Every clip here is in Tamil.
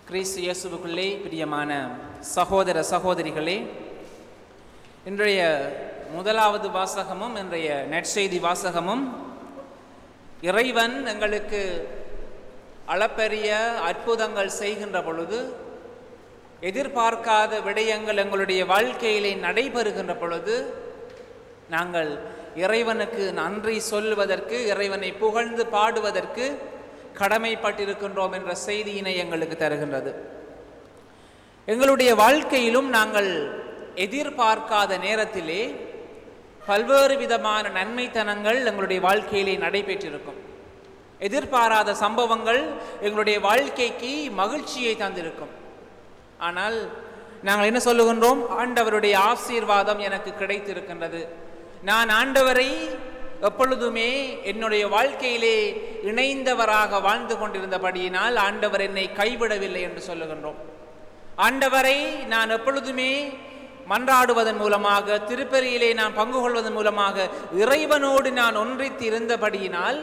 கிறிஸ்து இயேசுவுக்குள்ளே பிரியமான சகோதர சகோதரிகளே, இன்றைய முதலாவது வாசகமும் இன்றைய நற்செய்தி வாசகமும் இறைவன் எங்களுக்கு அளப்பரிய அற்புதங்கள் செய்கின்ற பொழுது, எதிர்பார்க்காத விடயங்கள் எங்களுடைய வாழ்க்கையிலே நடைபெறுகின்ற பொழுது நாங்கள் இறைவனுக்கு நன்றி சொல்வதற்கு, இறைவனை புகழ்ந்து பாடுவதற்கு கடமைப்பட்டிருக்கின்றோம் என்ற செய்தியினை எங்களுக்கு தருகின்றது. எங்களுடைய வாழ்க்கையிலும் நாங்கள் எதிர்பார்க்காத நேரத்திலே பல்வேறு விதமான நன்மைத்தனங்கள் எங்களுடைய வாழ்க்கையிலே நடைபெற்றிருக்கும். எதிர்பாராத சம்பவங்கள் எங்களுடைய வாழ்க்கைக்கு மகிழ்ச்சியை தந்திருக்கும். ஆனால் நாங்கள் என்ன சொல்லுகின்றோம்? ஆண்டவருடைய ஆசீர்வாதம் எனக்கு கிடைத்திருக்கின்றது, நான் ஆண்டவரை எப்பொழுதுமே என்னுடைய வாழ்க்கையிலே இணைந்தவராக வாழ்ந்து கொண்டிருந்தபடியினால் ஆண்டவர் என்னை கைவிடவில்லை என்று சொல்லுகின்றோம். ஆண்டவரை நான் எப்பொழுதுமே மன்றாடுவதன் மூலமாக, திருப்பலியிலே நான் பங்கு கொள்வதன் மூலமாக இறைவனோடு நான் ஒன்றித்து இருந்தபடியினால்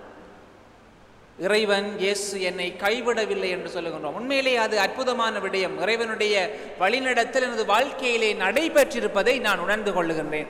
இறைவன் இயேசு என்னை கைவிடவில்லை என்று சொல்லுகின்றோம். உண்மையிலே அது அற்புதமான விடயம். இறைவனுடைய வழிநடத்தல் எனது வாழ்க்கையிலே நடைபெற்றிருப்பதை நான் உணர்ந்து கொள்ளுகின்றேன்.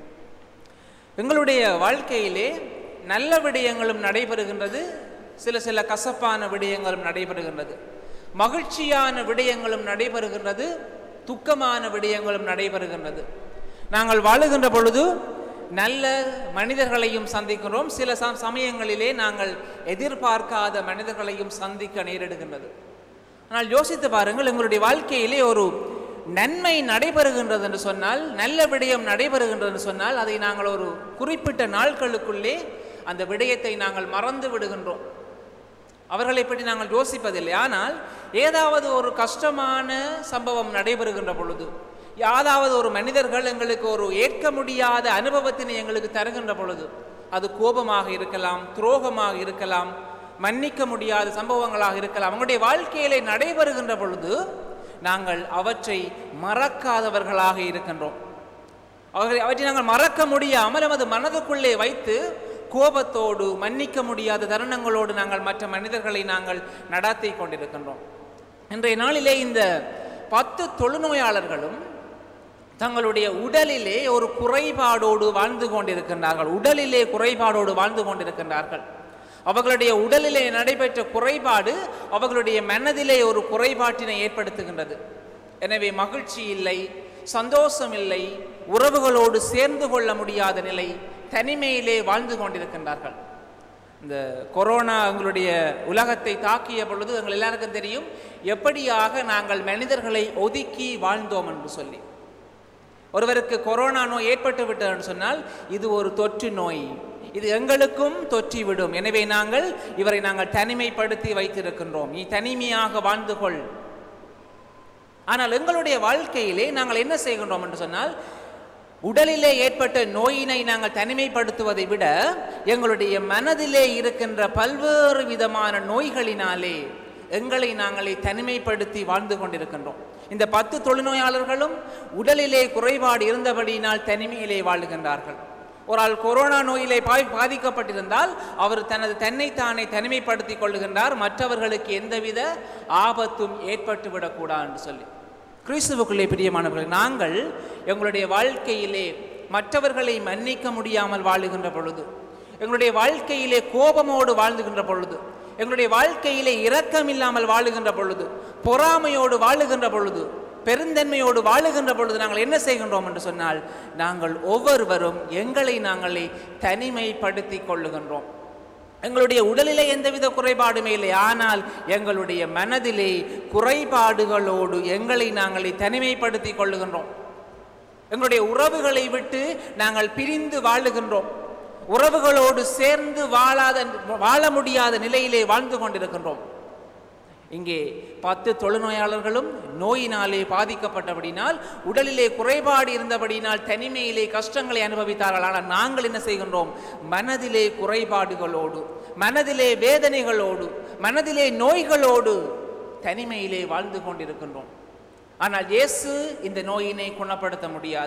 எங்களுடைய வாழ்க்கையிலே நல்ல விடயங்களும் நடைபெறுகின்றது, சில கசப்பான விடயங்களும் நடைபெறுகின்றது, மகிழ்ச்சியான விடயங்களும் நடைபெறுகின்றது, துக்கமான விடயங்களும் நடைபெறுகின்றது. நாங்கள் வாழுகின்ற பொழுது நல்ல மனிதர்களையும் சந்திக்கிறோம், சில சமயங்களிலே நாங்கள் எதிர்பார்க்காத மனிதர்களையும் சந்திக்க நேரிடுகின்றது. ஆனால் யோசித்து பாருங்கள், எங்களுடைய வாழ்க்கையிலே ஒரு நன்மை நடைபெறுகின்றது என்று சொன்னால், நல்ல விடயம் நடைபெறுகின்றது என்று சொன்னால், அதை நாங்கள் ஒரு குறிப்பிட்ட நாட்களுக்குள்ளே அந்த விடயத்தை நாங்கள் மறந்து விடுகின்றோம். அவர்களை பற்றி நாங்கள் யோசிப்பதில்லை. ஆனால் ஏதாவது ஒரு கஷ்டமான சம்பவம் நடைபெறுகின்ற பொழுது, யாராவது ஒரு மனிதர்கள் எங்களுக்கு ஒரு ஏற்க முடியாத அனுபவத்தினை எங்களுக்கு தருகின்ற பொழுது, அது கோபமாக இருக்கலாம், துரோகமாக இருக்கலாம், மன்னிக்க முடியாத சம்பவங்களாக இருக்கலாம், அவங்களுடைய வாழ்க்கையிலே நடைபெறுகின்ற பொழுது நாங்கள் அவற்றை மறக்காதவர்களாக இருக்கின்றோம். அவற்றை நாங்கள் மறக்க முடியாமல் நமது மனதுக்குள்ளே வைத்து கோபத்தோடு, மன்னிக்க முடியாத தருணங்களோடு நாங்கள் மற்ற மனிதர்களை நாங்கள் நடாத்தி கொண்டிருக்கின்றோம். இன்றைய நாளிலே இந்த 10 தொழுநோயாளர்களும் தங்களுடைய உடலிலே ஒரு குறைபாடோடு வாழ்ந்து கொண்டிருக்கின்றார்கள். உடலிலே குறைபாடோடு வாழ்ந்து கொண்டிருக்கின்றார்கள். அவர்களுடைய உடலிலே நடைபெற்ற குறைபாடு அவர்களுடைய மனதிலே ஒரு குறைபாட்டினை ஏற்படுத்துகின்றது. எனவே மகிழ்ச்சி இல்லை, சந்தோஷம் இல்லை, உறவுகளோடு சேர்ந்து கொள்ள முடியாத நிலை, தனிமையிலே வாழ்ந்து கொண்டிருக்கின்றார்கள். இந்த கொரோனா எங்களுடைய உலகத்தை தாக்கிய பொழுது எங்கள் எல்லாருக்கும் தெரியும் எப்படியாக நாங்கள் மனிதர்களை ஒதுக்கி வாழ்ந்தோம் என்று சொல்லி. ஒருவருக்கு கொரோனா நோய் ஏற்பட்டு விட்டது சொன்னால் இது ஒரு தொற்று நோய், இது எங்களுக்கும் தொற்றிவிடும், எனவே இவரை நாங்கள் தனிமைப்படுத்தி வைத்திருக்கின்றோம், நீ தனிமையாக வாழ்ந்து கொள். ஆனால் எங்களுடைய வாழ்க்கையிலே நாங்கள் என்ன செய்கின்றோம் என்று சொன்னால், உடலிலே ஏற்பட்ட நோயினை நாங்கள் தனிமைப்படுத்துவதை விட எங்களுடைய மனதிலே இருக்கின்ற பல்வேறு விதமான நோய்களினாலே எங்களை நாங்களே தனிமைப்படுத்தி வாழ்ந்து கொண்டிருக்கின்றோம். இந்த 10 தொழுநோயாளர்களும் உடலிலே குறைபாடு இருந்தபடியினால் தனிமையிலே வாழுகின்றார்கள். ஒரு ஆள் கொரோனா நோயிலே பாதிக்கப்பட்டிருந்தால் அவர் தன்னைத்தானே தனிமைப்படுத்தி கொள்ளுகின்றார், மற்றவர்களுக்கு எந்தவித ஆபத்தும் ஏற்பட்டுவிடக்கூடாது என்று சொல்லி. கிறிஸ்துவுக்குள்ளே பிரியமானவர்கள், நாங்கள் எங்களுடைய வாழ்க்கையிலே மற்றவர்களை மன்னிக்க முடியாமல் வாழுகின்ற பொழுது, எங்களுடைய வாழ்க்கையிலே கோபமோடு வாழ்ந்துகின்ற பொழுது, எங்களுடைய வாழ்க்கையிலே இரக்கம் இல்லாமல் வாழுகின்ற பொழுது, பொறாமையோடு வாழுகின்ற பொழுது, பெருந்தன்மையோடு வாழுகின்ற பொழுது நாங்கள் என்ன செய்கின்றோம் என்று சொன்னால், நாங்கள் ஒவ்வொருவரும் எங்களை நாங்களே தனிமைப்படுத்தி கொள்ளுகின்றோம். எங்களுடைய உடலிலே எந்தவித குறைபாடுமே இல்லை, ஆனால் எங்களுடைய மனதிலே குறைபாடுகளோடு எங்களை நாங்களே தனிமைப்படுத்தி கொள்ளுகின்றோம். எங்களுடைய உறவுகளை விட்டு நாங்கள் பிரிந்து வாழுகின்றோம். உறவுகளோடு சேர்ந்து வாழ முடியாத நிலையிலே வாழ்ந்து கொண்டிருக்கின்றோம். இங்கே 10 தொழுநோயாளர்களும் நோயினாலே பாதிக்கப்பட்டபடினால், உடலிலே குறைபாடு இருந்தபடினால் தனிமையிலே கஷ்டங்களை அனுபவித்தார்கள். ஆனால் நாங்கள் என்ன செய்கின்றோம்? மனதிலே குறைபாடுகளோடு, மனதிலே வேதனைகளோடு, மனதிலே நோய்களோடு தனிமையிலே வாழ்ந்து கொண்டிருக்கின்றோம். ஆனால் இயேசு இந்த நோயினை குணப்படுத்த முடியாது.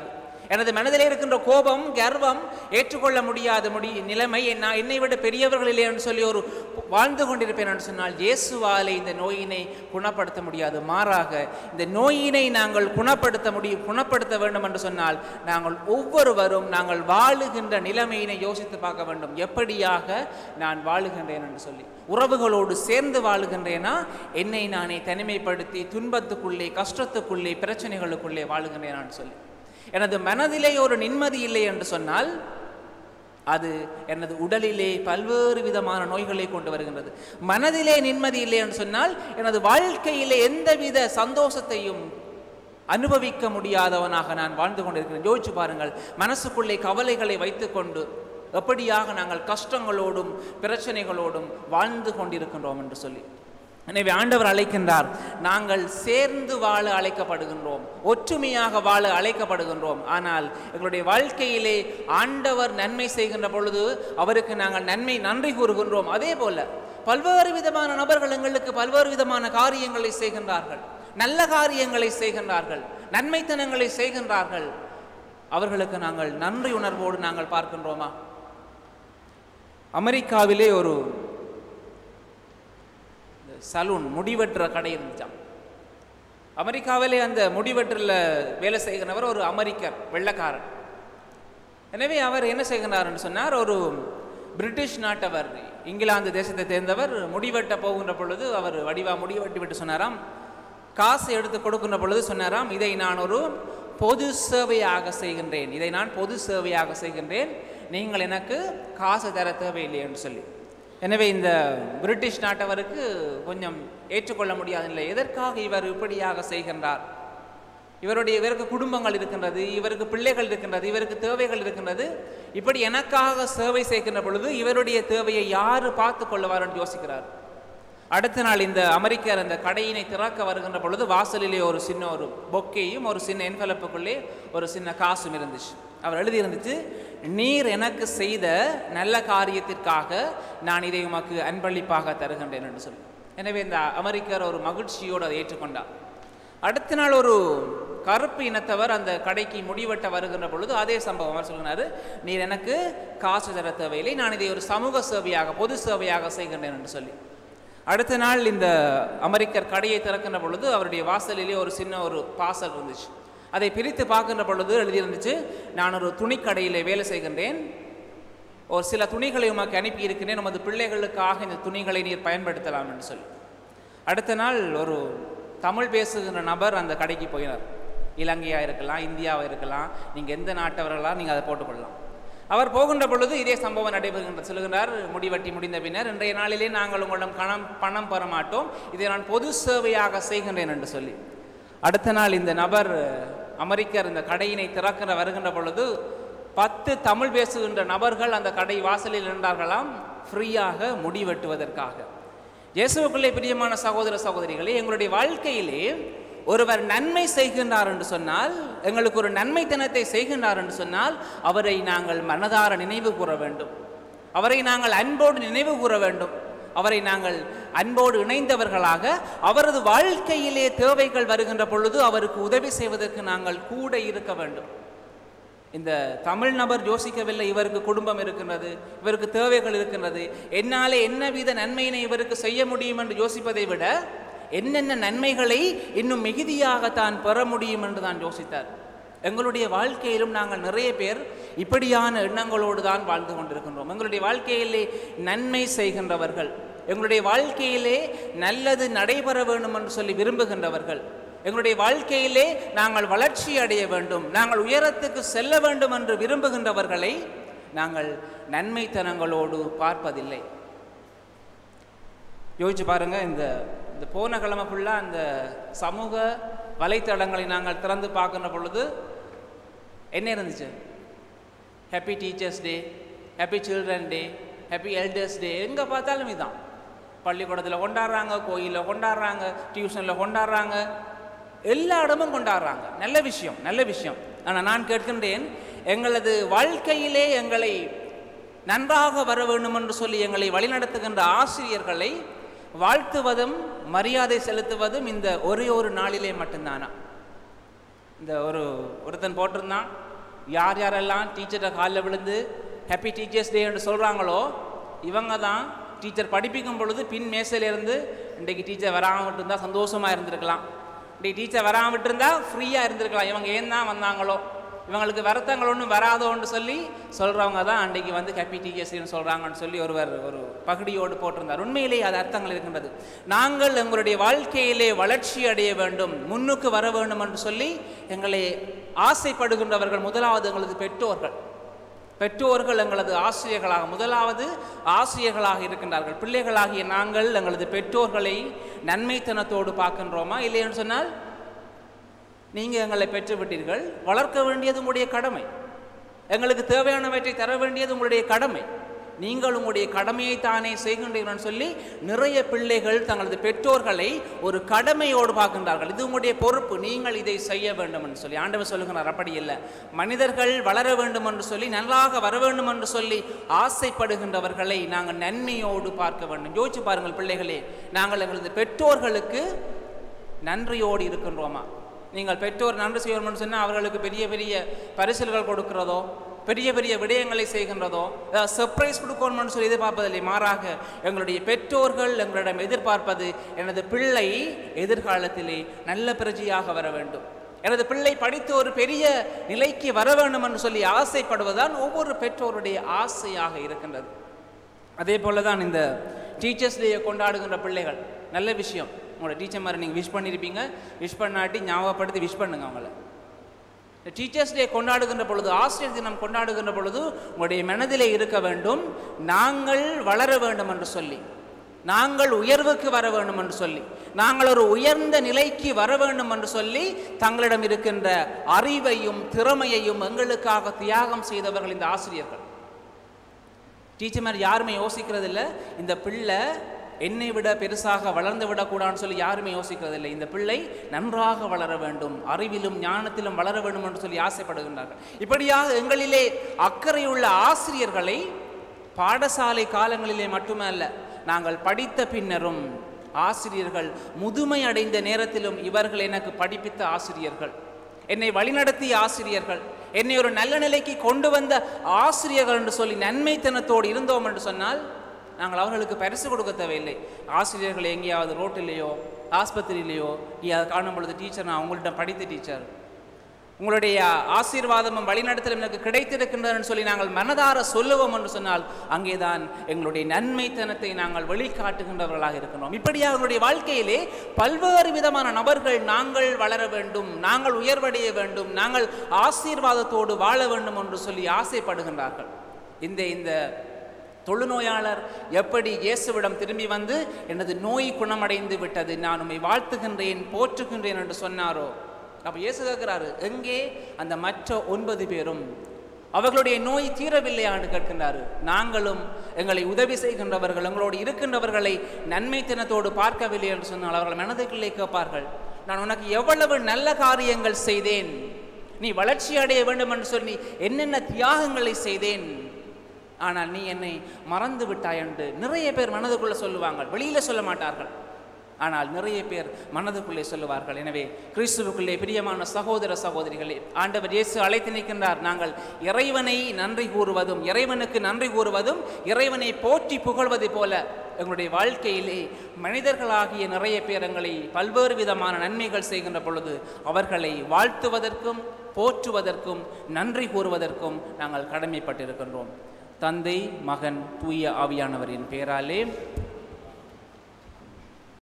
எனது மனதிலே இருக்கின்ற கோபம், கர்வம், ஏற்றுக்கொள்ள முடியாத நிலைமை, நான் என்னை விட பெரியவர்கள் இல்லை என்று சொல்லி ஒரு வாழ்ந்து கொண்டிருப்பேன் என்று சொன்னால் இயேசுவாலே இந்த நோயினை குணப்படுத்த முடியாது. மாறாக இந்த நோயினை நாங்கள் குணப்படுத்த வேண்டும் என்று சொன்னால் நாங்கள் ஒவ்வொருவரும் நாங்கள் வாழுகின்ற நிலைமையினை யோசித்து பார்க்க வேண்டும். எப்படியாக நான் வாழுகின்றேன் என்று சொல்லி, உறவுகளோடு சேர்ந்து வாழுகின்றேனா, என்னை நானே தனிமைப்படுத்தி துன்பத்துக்குள்ளே, கஷ்டத்துக்குள்ளே, பிரச்சனைகளுக்குள்ளே வாழுகின்றேனான்னு சொல்லி. எனது மனதிலே ஒரு நிம்மதி இல்லை என்று சொன்னால் அது எனது உடலிலே பல்வேறு விதமான நோய்களை கொண்டு வருகின்றது. மனதிலே நிம்மதி இல்லை என்று சொன்னால் எனது வாழ்க்கையிலே எந்தவித சந்தோஷத்தையும் அனுபவிக்க முடியாதவனாக நான் வாழ்ந்து கொண்டிருக்கிறேன். யோசிச்சு பாருங்கள், மனசுக்குள்ளே கவலைகளை வைத்துக்கொண்டு எப்படியாக நாங்கள் கஷ்டங்களோடும் பிரச்சனைகளோடும் வாழ்ந்து கொண்டிருக்கின்றோம் என்று சொல்லி. எனவே ஆண்டவர் அழைக்கின்றார், நாங்கள் சேர்ந்து வாழ அழைக்கப்படுகின்றோம், ஒற்றுமையாக வாழ அழைக்கப்படுகின்றோம். ஆனால் எங்களுடைய வாழ்க்கையிலே ஆண்டவர் நன்மை செய்கின்ற பொழுது அவருக்கு நாங்கள் நன்றி கூறுகின்றோம். அதே போல பல்வேறு விதமான நபர்கள் எங்களுக்கு பல்வேறு விதமான காரியங்களை செய்கின்றார்கள், நல்ல காரியங்களை செய்கின்றார்கள், நன்மைத்தனங்களை செய்கின்றார்கள். அவர்களுக்கு நாங்கள் நன்றி உணர்வோடு நாங்கள் பார்க்கின்றோமா? அமெரிக்காவிலே ஒரு சலூன், முடிவெட்டுற கடை இருந்துச்சான். அமெரிக்காவிலே அந்த முடிவெற்றில் வேலை செய்கிறவர் ஒரு அமெரிக்கர், வெள்ளைக்காரன். எனவே அவர் என்ன செய்கிறார்னு சொன்னார், ஒரு பிரிட்டிஷ் நாட்டவர், இங்கிலாந்து தேசத்தை சேர்ந்தவர், முடிவெட்ட போகின்ற பொழுது அவர் முடிவெட்டி விட்டு சொன்னாராம், காசு எடுத்து கொடுக்கின்ற பொழுது சொன்னாராம், இதை நான் ஒரு பொது சேவையாக செய்கின்றேன், இதை நான் பொது சேவையாக செய்கின்றேன், நீங்கள் எனக்கு காசு தர தேவையில்லை என்று சொல்லி. எனவே இந்த பிரிட்டிஷ் நாட்டவருக்கு கொஞ்சம் ஏற்றுக்கொள்ள முடியாதில்லை. எதற்காக இவர் இப்படியாக செய்கின்றார்? இவருக்கு குடும்பங்கள் இருக்கின்றது, இவருக்கு பிள்ளைகள் இருக்கின்றது, இவருக்கு தேவைகள் இருக்கின்றது. இப்படி எனக்காக சேவை செய்கின்ற பொழுது இவருடைய தேவையை யாரு பார்த்து கொள்ளுவார் என்று யோசிக்கிறார். அடுத்த நாள் இந்த அமெரிக்கர் அந்த கடையினை திறக்க வருகின்ற பொழுது வாசலிலே ஒரு சின்ன ஒரு பொக்கேயும் ஒரு சின்ன என்வலப்புக்குள்ளே ஒரு சின்ன காசும் இருந்துச்சு. அவர் எழுதியிருந்துச்சு, நீர் எனக்கு செய்த நல்ல காரியத்திற்காக நான் இதை உமக்கு அன்பளிப்பாக தருகின்றேன் என்று சொல்லி. எனவே இந்த அமெரிக்கர் ஒரு மகிழ்ச்சியோடு அதை ஏற்றுக்கொண்டார். அடுத்த நாள் ஒரு கருப்பு இனத்தவர் அந்த கடைக்கு முடிவெட்ட வருகின்ற பொழுது அதே சம்பவம் அவர் சொல்கிறார், நீர் எனக்கு காசு தர தேவையில்லை, நான் இதை ஒரு சமூக சேவையாக பொது சேவையாக செய்கின்றேன் என்று சொல்லி. அடுத்த நாள் இந்த அமெரிக்கர் கடையை திறக்கின்ற பொழுது அவருடைய வாசலிலே ஒரு சின்ன ஒரு பாசல் இருந்துச்சு. அதை பிரித்து பார்க்கின்ற பொழுது எழுதியிருந்துச்சு, நான் ஒரு துணிக்கடையிலே வேலை செய்கின்றேன், ஒரு சில துணிகளை உமக்கு அனுப்பி இருக்கின்றேன், உமது பிள்ளைகளுக்காக இந்த துணிகளை நீர் பயன்படுத்தலாம் என்று சொல்லி. அடுத்த நாள் ஒரு தமிழ் பேசுகின்ற நபர் அந்த கடைக்கு போயினார். இலங்கையாக இருக்கலாம், இந்தியாவாக இருக்கலாம், நீங்கள் எந்த நாட்டவர்களாக நீங்கள் அதை போட்டுக்கொள்ளலாம். அவர் போகின்ற பொழுது இதே சம்பவம் நடைபெறுகின்ற சொல்லுகிறார், முடிவெட்டி முடிந்த பின்னர், இன்றைய நாளிலே நாங்கள் உங்களிடம் பணம் பெற மாட்டோம், இதை நான் பொது சேவையாக செய்கின்றேன் என்று சொல்லி. அடுத்த நாள் இந்த நபர் அமெரிக்கர் இந்த கடையினை திறக்கிற வருகின்ற பொழுது 10 தமிழ் பேசுகின்ற நபர்கள் அந்த கடை வாசலில் இருந்தார்களாம், ஃப்ரீயாக முடிவெட்டுவதற்காக. இயேசுவுக்குள்ளே பிரியமான சகோதர சகோதரிகளே, எங்களுடைய வாழ்க்கையிலே ஒருவர் நன்மை செய்கின்றார் என்று சொன்னால், எங்களுக்கு ஒரு நன்மைத்தனத்தை செய்கின்றார் என்று சொன்னால் அவரை நாங்கள் மனதார நினைவு கூற வேண்டும், அவரை நாங்கள் அன்போடு நினைவு கூற வேண்டும், அவரை நாங்கள் அன்போடு இணைந்தவர்களாக அவரது வாழ்க்கையிலே தேவைகள் வருகின்ற பொழுது அவருக்கு உதவி செய்வதற்கு நாங்கள் கூட இருக்க வேண்டும். இந்த தமிழ் நபர் யோசிக்கவில்லை, இவருக்கு குடும்பம் இருக்கின்றது, இவருக்கு தேவைகள் இருக்கின்றது, என்னாலே என்னவித நன்மையினை இவருக்கு செய்ய முடியும் என்று யோசிப்பதை விட என்னென்ன நன்மைகளை இன்னும் மிகுதியாக தான் பெற முடியும் என்று தான் யோசித்தார். எங்களுடைய வாழ்க்கையிலும் நாங்கள் நிறைய பேர் இப்படியான எண்ணங்களோடு தான் வாழ்ந்து கொண்டிருக்கின்றோம். எங்களுடைய வாழ்க்கையிலே நன்மை செய்கின்றவர்கள், எங்களுடைய வாழ்க்கையிலே நல்லது நடைபெற வேண்டும் என்று சொல்லி விரும்புகின்றவர்கள், எங்களுடைய வாழ்க்கையிலே நாங்கள் வளர்ச்சி அடைய வேண்டும், நாங்கள் உயரத்துக்கு செல்ல வேண்டும் என்று விரும்புகின்றவர்களை நாங்கள் நன்மைத்தனங்களோடு பார்ப்பதில்லை. யோசிச்சு பாருங்க, இந்த போன கிழமை ஃபுல்லாக அந்த சமூக வலைத்தளங்களை நாங்கள் திறந்து பார்க்கின்ற பொழுது என்ன இருந்துச்சு? Happy teachers day, happy children day, happy elders day. எங்கே பார்த்தாலும் இதுதான். பள்ளிக்கூடத்தில் கொண்டாடுறாங்க, கோயிலில் கொண்டாடுறாங்க, டியூஷனில் கொண்டாடுறாங்க, எல்லா இடமும் கொண்டாடுறாங்க. நல்ல விஷயம், நல்ல விஷயம். ஆனால் நான் கேட்கின்றேன், எங்களது வாழ்க்கையிலே எங்களை நன்றாக வர வேண்டும் என்று சொல்லி எங்களை வழிநடத்துகின்ற ஆசிரியர்களை வாழ்த்துவதும் மரியாதை செலுத்துவதும் இந்த ஒரே ஒரு நாளிலே மட்டும்தானா? இந்த ஒருத்தன் போட்டிருந்தான், யார் யாரெல்லாம் டீச்சரை காலில் விழுந்து ஹாப்பி டீச்சர்ஸ் டே என்று சொல்கிறாங்களோ இவங்க தான் டீச்சர் படிப்பிக்கும் பொழுது பின் மேசையிலேருந்து இன்றைக்கு டீச்சர் வராமல் விட்டுருந்தா சந்தோஷமாக இருந்திருக்கலாம், இன்றைக்கு டீச்சர் வராமல் விட்டுருந்தா ஃப்ரீயாக இருந்திருக்கலாம், இவங்க ஏன் தான் வந்தாங்களோ, இவங்களுக்கு வருத்தங்கள் ஒன்றும் வராதோன்னு சொல்லி சொல்கிறவங்க தான் அன்றைக்கி வந்து ஹாப்பி டீச்சர்ஸ்னு சொல்கிறாங்கன்னு சொல்லி ஒருவர் ஒரு பகுதியோடு போட்டிருந்தார். உண்மையிலேயே அது அர்த்தங்கள் இருக்கின்றது. நாங்கள் எங்களுடைய வாழ்க்கையிலே வளர்ச்சி அடைய வேண்டும், முன்னுக்கு வர வேண்டும் என்று சொல்லி எங்களை ஆசைப்படுகின்றவர்கள் முதலாவது எங்களது பெற்றோர்கள். பெற்றோர்கள் எங்களது ஆசிரியர்களாக, முதலாவது ஆசிரியர்களாக இருக்கின்றார்கள். பிள்ளைகளாகிய நாங்கள் எங்களது பெற்றோர்களை நன்மைத்தனத்தோடு பார்க்கின்றோமா? இல்லைன்னு சொன்னால் நீங்கள் எங்களை பெற்றுவிட்டீர்கள், வளர்க்க வேண்டியது உங்களுடைய கடமை, எங்களுக்கு தேவையானவற்றை தர வேண்டியது உங்களுடைய கடமை, நீங்கள் உங்களுடைய கடமையை தானே செய்கின்றீர்கள் சொல்லி நிறைய பிள்ளைகள் தங்களது பெற்றோர்களை ஒரு கடமையோடு பார்க்கின்றார்கள். இது உங்களுடைய பொறுப்பு, நீங்கள் இதை செய்ய வேண்டும் என்று சொல்லி. ஆண்டவர் சொல்லுகிறார் அப்படி இல்லை. மனிதர்கள் வளர வேண்டும் என்று சொல்லி, நன்றாக வர வேண்டும் என்று சொல்லி ஆசைப்படுகின்றவர்களை நாங்கள் நன்மையோடு பார்க்க வேண்டும். யோசிச்சு பாருங்கள் பிள்ளைகளே, நாங்கள் எங்களது பெற்றோர்களுக்கு நன்றியோடு இருக்கின்றோமா? நீங்கள் பெற்றோர் நன்றி செய்யணும்னு சொன்னால் அவர்களுக்கு பெரிய பெரிய பரிசுகள் கொடுக்கிறதோ, பெரிய பெரிய விடயங்களை செய்கின்றதோ, சர்ப்ரைஸ் கொடுக்கணும்னு சொல்லி எதிர்பார்ப்பதில்லை. மாறாக எங்களுடைய பெற்றோர்கள் எங்களிடம் எதிர்பார்ப்பது எனது பிள்ளை எதிர்காலத்திலே நல்ல பிரஜையாக வர வேண்டும், எனது பிள்ளை படித்து ஒரு பெரிய நிலைக்கு வர வேண்டும் என்று சொல்லி ஆசைப்படுவதுதான் ஒவ்வொரு பெற்றோருடைய ஆசையாக இருக்கின்றது. அதே போல தான் இந்த டீச்சர்ஸ் டேயை கொண்டாடுகின்ற பிள்ளைகள். நல்ல விஷயம், உங்களோட டீச்சர் மாதிரி நீங்கள் விஷ் பண்ணியிருப்பீங்க, விஷ் பண்ணாட்டி ஞாபகப்படுத்தி விஷ் பண்ணுங்க அவங்கள. டீச்சர்ஸ் டே கொண்டாடுகின்ற பொழுது, ஆசிரியர் தினம் கொண்டாடுகின்ற பொழுது உங்களுடைய மனதிலே இருக்க வேண்டும், நாங்கள் வளர வேண்டும் என்று சொல்லி, நாங்கள் உயர்வுக்கு வர வேண்டும் என்று சொல்லி, நாங்கள் ஒரு உயர்ந்த நிலைக்கு வர வேண்டும் என்று சொல்லி தங்களிடம் இருக்கின்ற அறிவையும் திறமையையும் எங்களுக்காக தியாகம் செய்தவர்கள் இந்த ஆசிரியர்கள். டீச்சர் மாதிரி யாருமே யோசிக்கிறது இல்லை, இந்த பிள்ளை என்னை விட பெருசாக வளர்ந்து விடக்கூடாதுன்னு சொல்லி யாருமே யோசிக்கிறதில்லை. இந்த பிள்ளை நன்றாக வளர வேண்டும், அறிவிலும் ஞானத்திலும் வளர வேண்டும் என்று சொல்லி ஆசைப்படுகின்றார்கள். இப்படியாக எங்களிலே அக்கறையுள்ள ஆசிரியர்களை பாடசாலை காலங்களிலே மட்டுமல்ல, நாங்கள் படித்த பின்னரும் ஆசிரியர்கள், முதுமை அடைந்த நேரத்திலும் இவர்கள் எனக்கு படிப்பித்த ஆசிரியர்கள், என்னை வழிநடத்திய ஆசிரியர்கள், என்னை ஒரு நல்ல நிலைக்கு கொண்டு வந்த ஆசிரியர்கள் என்று சொல்லி நன்மைத்தனத்தோடு இருந்தோம் என்று சொன்னால் நாங்கள் அவர்களுக்கு பரிசு கொடுக்க தேவையில்லை. ஆசிரியர்கள் எங்கேயாவது ரோட்டிலேயோ ஆஸ்பத்திரியிலேயோ அதை காணும் பொழுது, டீச்சர் நான் உங்கள்கிட்ட படித்த டீச்சர், உங்களுடைய ஆசீர்வாதமும் வழிநடத்தலும் எனக்கு கிடைத்திருக்கின்றன்னு சொல்லி நாங்கள் மனதார சொல்லுவோம் என்று சொன்னால் அங்கேதான் எங்களுடைய நன்மைத்தனத்தை நாங்கள் வெளிக்காட்டுகின்றவர்களாக இருக்கின்றோம். இப்படியாக எங்களுடைய வாழ்க்கையிலே பல்வேறு விதமான நபர்கள் நாங்கள் வளர வேண்டும், நாங்கள் உயர்வடைய வேண்டும், நாங்கள் ஆசீர்வாதத்தோடு வாழ வேண்டும் என்று சொல்லி ஆசைப்படுகின்றார்கள். இந்த தொழுநோயாளர் எப்படி இயேசுவிடம் திரும்பி வந்து எனது நோய் குணமடைந்து விட்டது, நான் உம்மை வாழ்த்துகின்றேன் போற்றுகின்றேன் என்று சொன்னாரோ, அப்போ இயேசு கேட்கிறாரு, எங்கே அந்த மற்ற 9 பேரும், அவர்களுடைய நோய் தீரவில்லையான்னு கேட்கின்றாரு. நாங்களும் எங்களை உதவி செய்கின்றவர்கள், எங்களோடு இருக்கின்றவர்களை நன்மைத்தனத்தோடு பார்க்கவில்லை என்று சொன்னால் அவர்கள் மனதுக்குள்ளே கேட்பார்கள், நான் உனக்கு எவ்வளவு நல்ல காரியங்கள் செய்தேன், நீ வளர்ச்சி அடைய வேண்டும் என்று சொல்லி என்னென்ன தியாகங்களை செய்தேன், ஆனால் நீ என்னை மறந்து விட்டாய் என்று நிறைய பேர் மனதுக்குள்ளே சொல்லுவாங்க. வெளியில் சொல்ல மாட்டார்கள், ஆனால் நிறைய பேர் மனதுக்குள்ளே சொல்லுவார்கள். எனவே கிறிஸ்துவுக்குள்ளே பிரியமான சகோதர சகோதரிகளே, ஆண்டவர் இயேசு அழைத்து நிற்கின்றார். நாங்கள் இறைவனை நன்றி கூறுவதும், இறைவனுக்கு நன்றி கூறுவதும், இறைவனை போற்றி புகழ்வது போல எங்களுடைய வாழ்க்கையிலே மனிதர்களாகிய நிறைய பேர் எங்களை பல்வேறு விதமான நன்மைகள் செய்கின்ற பொழுது அவர்களை வாழ்த்துவதற்கும் போற்றுவதற்கும் நன்றி கூறுவதற்கும் நாங்கள் கடமைப்பட்டிருக்கின்றோம். தந்தை, மகன், தூய ஆவியானவரின் பெயராலே